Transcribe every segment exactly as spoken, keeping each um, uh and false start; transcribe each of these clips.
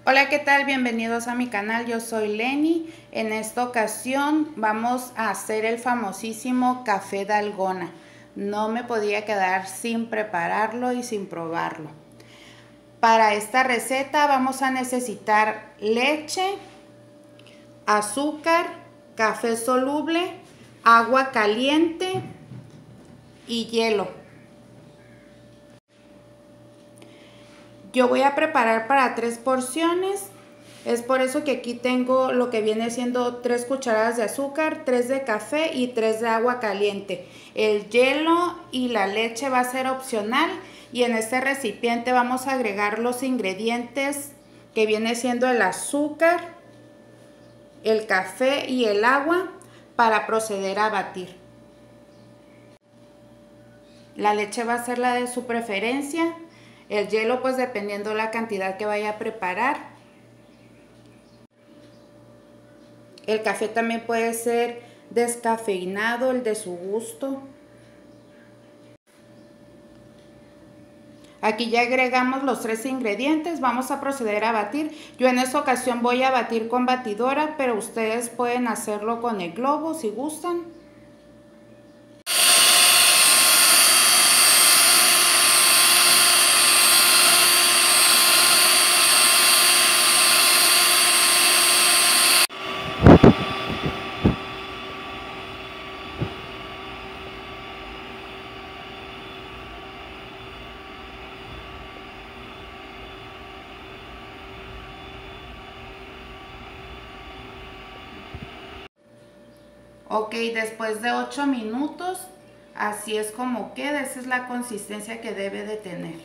Hola, ¿qué tal? Bienvenidos a mi canal, yo soy Lenny. En esta ocasión vamos a hacer el famosísimo café dalgona. No me podía quedar sin prepararlo y sin probarlo. Para esta receta vamos a necesitar leche, azúcar, café soluble, agua caliente y hielo. Yo voy a preparar para tres porciones, es por eso que aquí tengo lo que viene siendo tres cucharadas de azúcar, tres de café y tres de agua caliente. El hielo y la leche va a ser opcional y en este recipiente vamos a agregar los ingredientes que viene siendo el azúcar, el café y el agua para proceder a batir. La leche va a ser la de su preferencia. El hielo, pues dependiendo la cantidad que vaya a preparar. El café también puede ser descafeinado, el de su gusto. Aquí ya agregamos los tres ingredientes, vamos a proceder a batir. Yo en esta ocasión voy a batir con batidora, pero ustedes pueden hacerlo con el globo si gustan. Ok, después de ocho minutos, así es como queda, esa es la consistencia que debe de tener.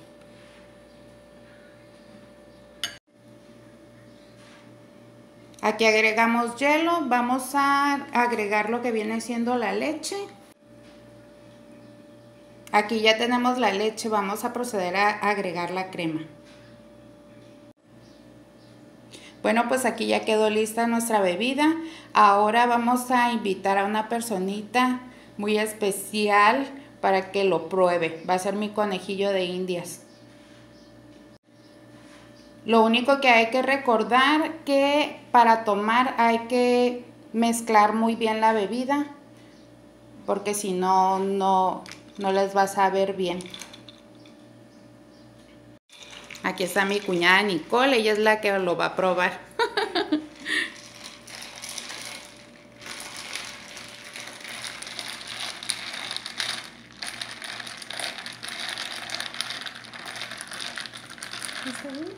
Aquí agregamos hielo, vamos a agregar lo que viene siendo la leche. Aquí ya tenemos la leche, vamos a proceder a agregar la crema. Bueno, pues aquí ya quedó lista nuestra bebida. Ahora vamos a invitar a una personita muy especial para que lo pruebe. Va a ser mi conejillo de Indias. Lo único que hay que recordar que para tomar hay que mezclar muy bien la bebida, porque si no, no, no les va a saber bien. Aquí está mi cuñada Nicole, ella es la que lo va a probar. ¿Está bien?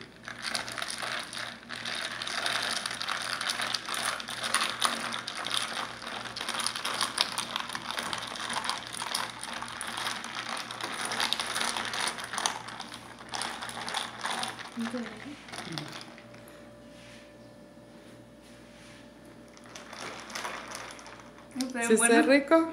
¿Sí está rico?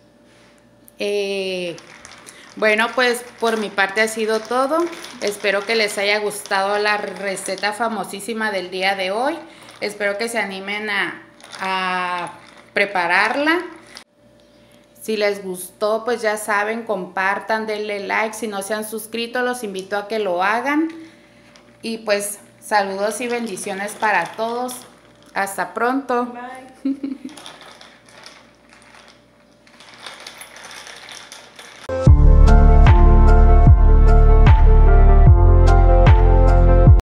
Eh, bueno, pues por mi parte ha sido todo. Espero que les haya gustado la receta famosísima del día de hoy. Espero que se animen a, a prepararla. Si les gustó, pues ya saben, compartan, denle like. Si no se han suscrito, los invito a que lo hagan. Y pues saludos y bendiciones para todos. Hasta pronto. Bye.